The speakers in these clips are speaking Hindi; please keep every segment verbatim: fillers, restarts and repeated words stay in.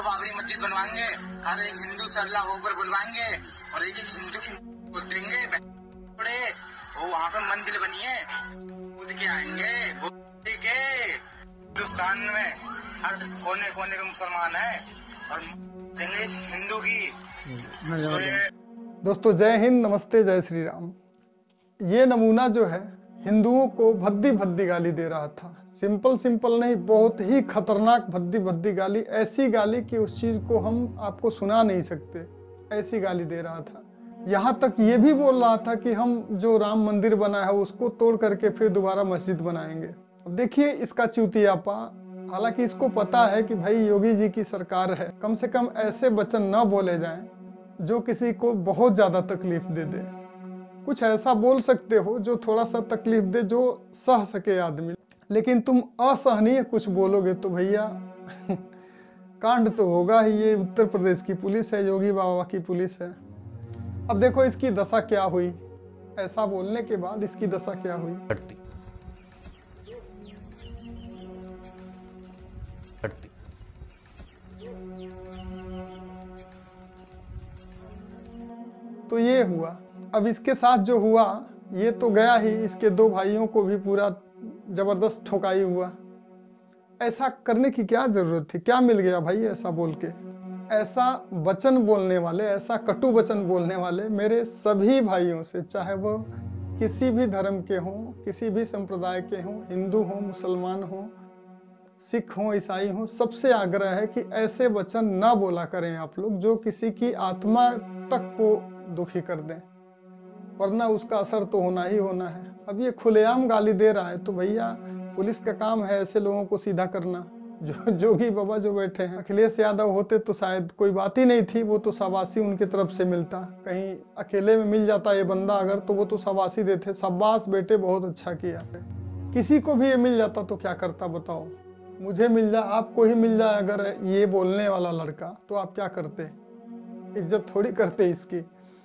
बाबरी मस्जिद बनवाएंगे, हर एक हिंदू से अल्लाह अकबर बुलवाएंगे और एक एक हिंदू की को देंगे बड़े, वो वहाँ पे मंदिर बनिए, खुद के आएंगे वो के हिंदुस्तान में हर कोने कोने के मुसलमान है और देंगे इस हिंदू की। तो ये दोस्तों जय हिंद, नमस्ते, जय श्री राम। ये नमूना जो है हिंदुओं को भद्दी भद्दी गाली दे रहा था। सिंपल सिंपल नहीं, बहुत ही खतरनाक भद्दी भद्दी गाली, ऐसी गाली कि उस चीज को हम आपको सुना नहीं सकते, ऐसी गाली दे रहा था। यहाँ तक ये भी बोल रहा था कि हम जो राम मंदिर बना है उसको तोड़ करके फिर दोबारा मस्जिद बनाएंगे। अब देखिए इसका चूतियापा। हालांकि इसको पता है कि भाई योगी जी की सरकार है, कम से कम ऐसे वचन न बोले जाएं जो किसी को बहुत ज्यादा तकलीफ दे दे। कुछ ऐसा बोल सकते हो जो थोड़ा सा तकलीफ दे, जो सह सके आदमी, लेकिन तुम असहनीय कुछ बोलोगे तो भैया कांड तो होगा ही। ये उत्तर प्रदेश की पुलिस है, योगी बाबा की पुलिस है। अब देखो इसकी दशा क्या हुई, ऐसा बोलने के बाद इसकी दशा क्या हुई। हटती हटती तो ये हुआ। अब इसके साथ जो हुआ ये तो गया ही, इसके दो भाइयों को भी पूरा जबरदस्त ठोकाई हुआ। ऐसा करने की क्या जरूरत थी, क्या मिल गया भाई ऐसा बोल के। ऐसा वचन बोलने वाले, ऐसा कटु वचन बोलने वाले मेरे सभी भाइयों से, चाहे वो किसी भी धर्म के हों, किसी भी संप्रदाय के हों, हिंदू हों, मुसलमान हों, सिख हों, ईसाई हों, सबसे आग्रह है कि ऐसे वचन ना बोला करें आप लोग जो किसी की आत्मा तक को दुखी कर दें, वरना उसका असर तो होना ही होना है। अब ये खुलेआम गाली दे रहा है तो भैया पुलिस का काम है ऐसे लोगों को सीधा करना। जो जोगी बाबा जो बैठे हैं, अखिलेश यादव होते तो शायद कोई बात ही नहीं थी, वो तो शाबाशी उनकी तरफ से मिलता। कहीं अकेले में मिल जाता ये बंदा अगर, तो वो तो शाबाशी देते, शाबाश बेटे बहुत अच्छा किया। किसी को भी ये मिल जाता तो क्या करता बताओ। मुझे मिल जाए, आपको ही मिल जाए अगर ये बोलने वाला लड़का, तो आप क्या करते? इज्जत थोड़ी करते इसकी,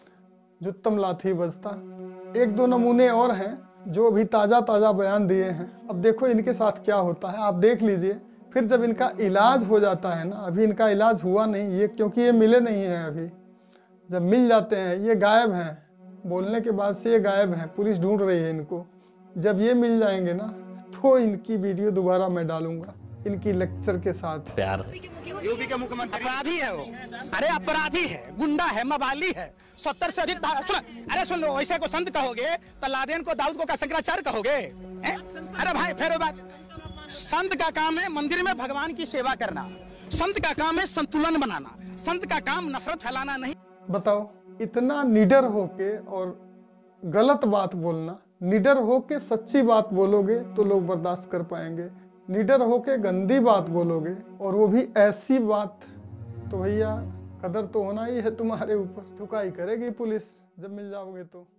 जुत्तम लाथी बजता। एक दो नमूने और हैं जो अभी ताजा ताजा बयान दिए हैं। अब देखो इनके साथ क्या होता है, आप देख लीजिए। फिर जब इनका इलाज हो जाता है ना, अभी इनका इलाज हुआ नहीं ये, क्योंकि ये मिले नहीं हैं अभी। जब मिल जाते हैं ये गायब हैं, बोलने के बाद से ये गायब हैं, पुलिस ढूंढ रही है इनको। जब ये मिल जाएंगे ना तो इनकी वीडियो दोबारा मैं डालूंगा इनकी लेक्चर के साथ। प्यार यूपी का मुख्यमंत्री अपराधी है वो। अरे अपराधी है, गुंडा है, मवाली है, सत्तर से अधिक। सुन, अरे सुन लो, ऐसे को संत कहोगे तो लादेन को दाऊद को का शंकराचार्य कहोगे? ए? अरे भाई फिर बात, संत का काम है मंदिर में भगवान की सेवा करना, संत का काम है संतुलन बनाना, संत का काम नफरत फैलाना नहीं। बताओ, इतना निडर होके और गलत बात बोलना, निडर होके सच्ची बात बोलोगे तो लोग बर्दाश्त कर पाएंगे, निडर होके गंदी बात बोलोगे और वो भी ऐसी बात, तो भैया कदर तो होना ही है तुम्हारे ऊपर। ठुकाई करेगी पुलिस जब मिल जाओगे तो।